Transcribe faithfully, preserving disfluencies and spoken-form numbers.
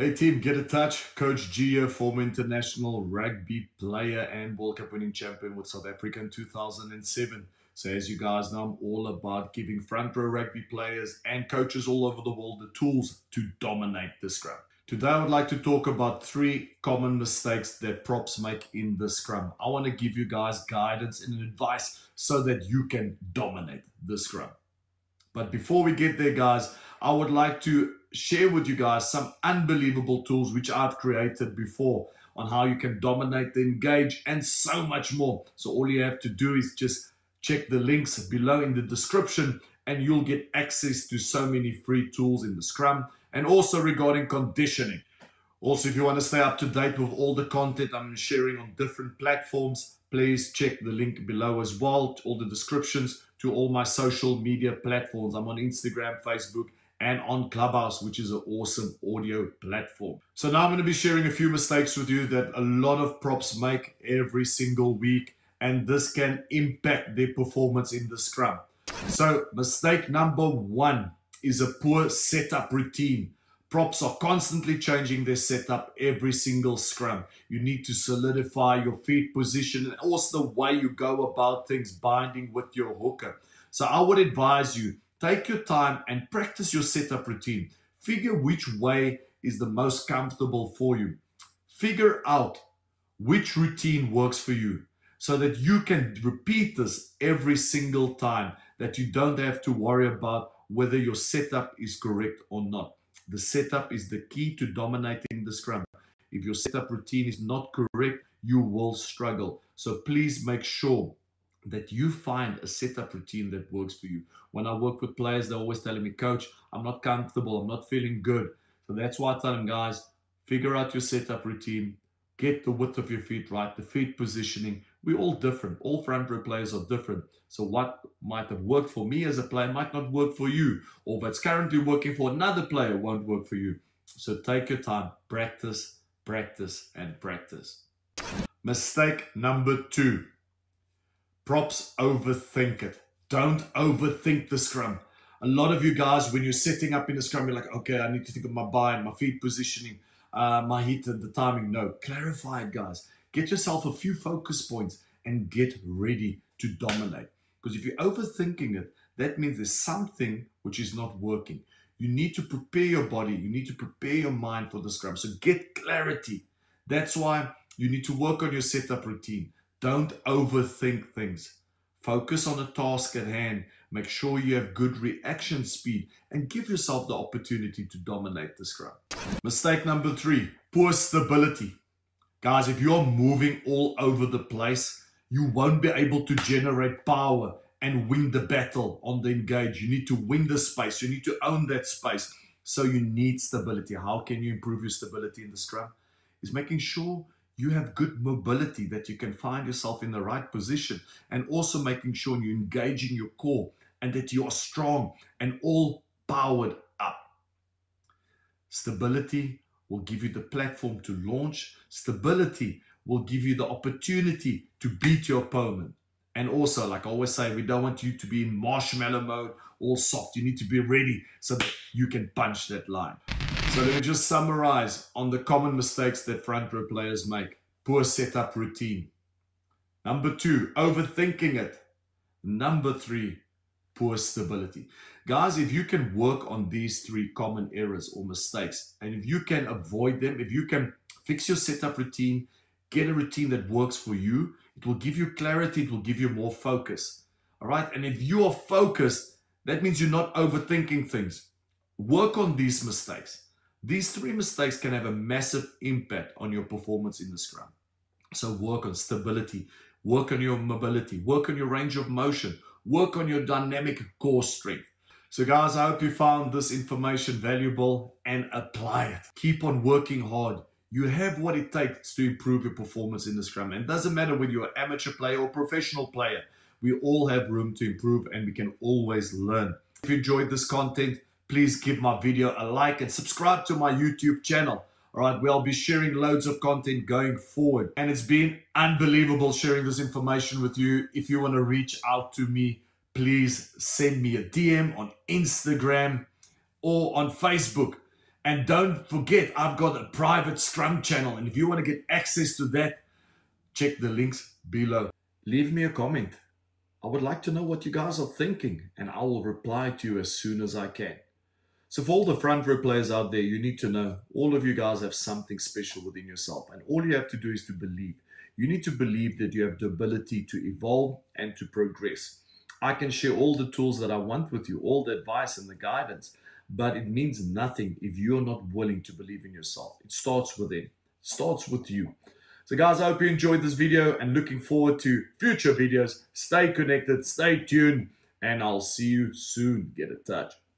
Hey team, get a touch. Coach G here, former international rugby player and World Cup winning champion with South Africa in two thousand seven. So as you guys know, I'm all about giving front row rugby players and coaches all over the world the tools to dominate the scrum. Today I would like to talk about three common mistakes that props make in the scrum. I want to give you guys guidance and advice so that you can dominate the scrum. But before we get there, guys, I would like to share with you guys some unbelievable tools which I've created before on how you can dominate the engage and so much more. So all you have to do is just check the links below in the description and you'll get access to so many free tools in the scrum and also regarding conditioning. Also, if you want to stay up to date with all the content I'm sharing on different platforms, please check the link below as well, all the descriptions to all my social media platforms. I'm on Instagram, Facebook, and on Clubhouse, which is an awesome audio platform. So now I'm going to be sharing a few mistakes with you that a lot of props make every single week, and this can impact their performance in the scrum. So mistake number one is a poor setup routine. Props are constantly changing their setup every single scrum. You need to solidify your feet position and also the way you go about things, binding with your hooker. So I would advise you, take your time and practice your setup routine. Figure which way is the most comfortable for you. Figure out which routine works for you so that you can repeat this every single time, that you don't have to worry about whether your setup is correct or not. The setup is the key to dominating the scrum. If your setup routine is not correct, you will struggle. So please make sure that you find a setup routine that works for you. When I work with players, they're always telling me, Coach, I'm not comfortable, I'm not feeling good. So that's why I tell them, guys, figure out your setup routine, get the width of your feet right, the feet positioning. We're all different. All front row players are different. So what might have worked for me as a player might not work for you, or what's currently working for another player won't work for you. So take your time, practice, practice, and practice. Mistake number two. Props overthink it. Don't overthink the scrum. A lot of you guys, when you're setting up in a scrum, you're like, okay, I need to think of my bind, my feet positioning, uh, my hit and the timing. No, clarify it, guys. Get yourself a few focus points and get ready to dominate. Because if you're overthinking it, that means there's something which is not working. You need to prepare your body. You need to prepare your mind for the scrum. So get clarity. That's why you need to work on your setup routine. Don't overthink things. Focus on the task at hand. Make sure you have good reaction speed and give yourself the opportunity to dominate the scrum. Mistake number three, poor stability. Guys, if you're moving all over the place, you won't be able to generate power and win the battle on the engage. You need to win the space. You need to own that space. So you need stability. How can you improve your stability in the scrum? Is making sure you have good mobility, that you can find yourself in the right position, and also making sure you're engaging your core and that you are strong and all powered up. Stability will give you the platform to launch. Stability will give you the opportunity to beat your opponent. And also, like I always say, we don't want you to be in marshmallow mode, all soft. You need to be ready so that you can punch that line. So let me just summarize on the common mistakes that front row players make. Poor setup routine. Number two, overthinking it. Number three, poor stability. Guys, if you can work on these three common errors or mistakes, and if you can avoid them, if you can fix your setup routine, get a routine that works for you, it will give you clarity, it will give you more focus. All right, and if you are focused, that means you're not overthinking things. Work on these mistakes. These three mistakes can have a massive impact on your performance in the scrum. So work on stability, work on your mobility, work on your range of motion, work on your dynamic core strength. So guys, I hope you found this information valuable and apply it. Keep on working hard. You have what it takes to improve your performance in the scrum. And it doesn't matter whether you're an amateur player or professional player. We all have room to improve and we can always learn. If you enjoyed this content, please give my video a like and subscribe to my YouTube channel. All right, we'll be sharing loads of content going forward. And it's been unbelievable sharing this information with you. If you want to reach out to me, please send me a D M on Instagram or on Facebook. And don't forget, I've got a private Scrum channel. And if you want to get access to that, check the links below. Leave me a comment. I would like to know what you guys are thinking, and I will reply to you as soon as I can. So for all the front row players out there, you need to know all of you guys have something special within yourself. And all you have to do is to believe. You need to believe that you have the ability to evolve and to progress. I can share all the tools that I want with you, all the advice and the guidance, but it means nothing if you're not willing to believe in yourself. It starts within. It starts with you. So guys, I hope you enjoyed this video and looking forward to future videos. Stay connected, stay tuned, and I'll see you soon. Get in touch.